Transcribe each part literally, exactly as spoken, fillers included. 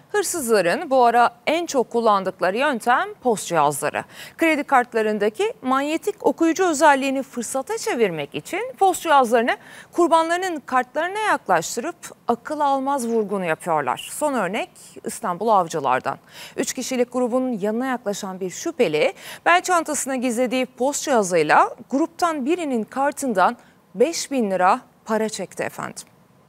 Hırsızların bu ara en çok kullandıkları yöntem post cihazları. Kredi kartlarındaki manyetik okuyucu özelliğini fırsata çevirmek için post cihazlarını kurbanlarının kartlarına yaklaştırıp akıl almaz vurgunu yapıyorlar. Son örnek İstanbul Avcılar'dan. Üç kişilik grubun yanına yaklaşan bir şüpheli bel çantasına gizlediği post cihazıyla gruptan birinin kartından beş bin lira para çekti efendim.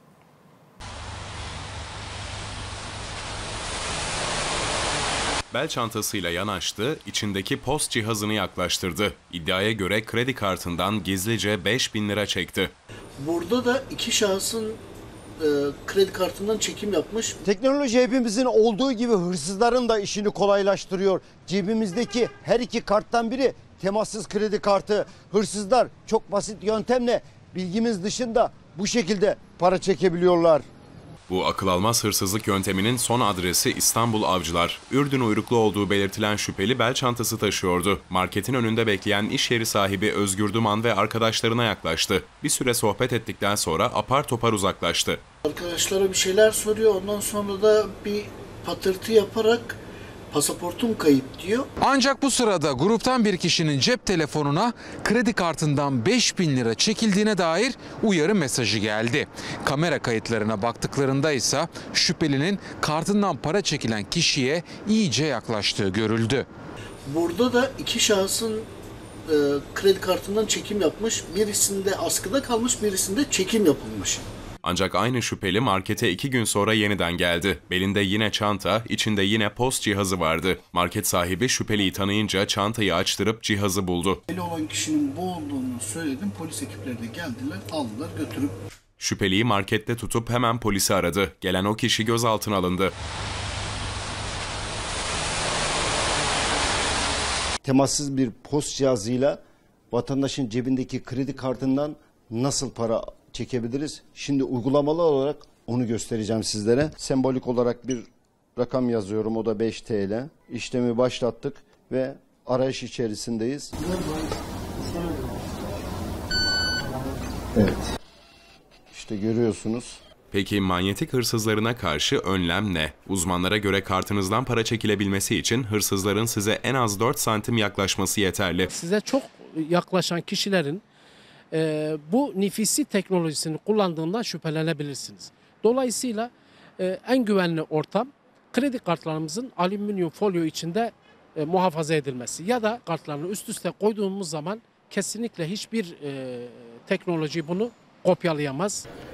Bel çantasıyla yanaştı, içindeki post cihazını yaklaştırdı. İddiaya göre kredi kartından gizlice beş bin lira çekti. Burada da iki şahsın e, kredi kartından çekim yapmış. Teknoloji hepimizin olduğu gibi hırsızların da işini kolaylaştırıyor. Cebimizdeki her iki karttan biri temassız kredi kartı. Hırsızlar çok basit yöntemle bilgimiz dışında bu şekilde para çekebiliyorlar. Bu akıl almaz hırsızlık yönteminin son adresi İstanbul Avcılar. Ürdün uyruklu olduğu belirtilen şüpheli bel çantası taşıyordu. Marketin önünde bekleyen iş yeri sahibi Özgür Duman ve arkadaşlarına yaklaştı. Bir süre sohbet ettikten sonra apar topar uzaklaştı. Arkadaşlara bir şeyler soruyor, ondan sonra da bir patırtı yaparak pasaportum kayıp diyor. Ancak bu sırada gruptan bir kişinin cep telefonuna kredi kartından beş bin lira çekildiğine dair uyarı mesajı geldi. Kamera kayıtlarına baktıklarında ise şüphelinin kartından para çekilen kişiye iyice yaklaştığı görüldü. Burada da iki şahsın e, kredi kartından çekim yapmış. Birisinde askıda kalmış, birisinde çekim yapılmış. Ancak aynı şüpheli markete iki gün sonra yeniden geldi. Belinde yine çanta, içinde yine post cihazı vardı. Market sahibi şüpheliyi tanıyınca çantayı açtırıp cihazı buldu. Eli olan kişinin bu olduğunu söyledim. Polis ekipleri de geldiler, aldılar, götürüp. Şüpheliyi markette tutup hemen polisi aradı. Gelen o kişi gözaltına alındı. Temassız bir post cihazıyla vatandaşın cebindeki kredi kartından nasıl para çekebiliriz? Şimdi uygulamalı olarak onu göstereceğim sizlere. Sembolik olarak bir rakam yazıyorum, o da beş TL. İşlemi başlattık ve arayış içerisindeyiz. Evet. İşte görüyorsunuz. Peki manyetik hırsızlarına karşı önlem ne? Uzmanlara göre kartınızdan para çekilebilmesi için hırsızların size en az dört santim yaklaşması yeterli. Size çok yaklaşan kişilerin e, bu nifisi teknolojisini kullandığından şüphelenebilirsiniz. Dolayısıyla e, en güvenli ortam kredi kartlarımızın alüminyum folyo içinde e, muhafaza edilmesi ya da kartlarını üst üste koyduğumuz zaman kesinlikle hiçbir e, teknoloji bunu kopyalayamaz.